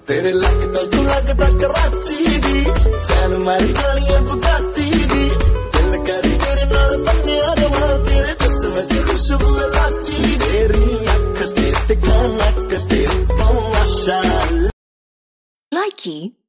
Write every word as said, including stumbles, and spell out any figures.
तेरे लगदा तू लगदा कराची दी फैन मारी जानिया बुगाटी दी दिल कर तेरे नाल बन्निया रवा तेरे जिस्म च खुशबू लाची तेरी अख ते ते कान ते तो माशाअल्लाह। Likey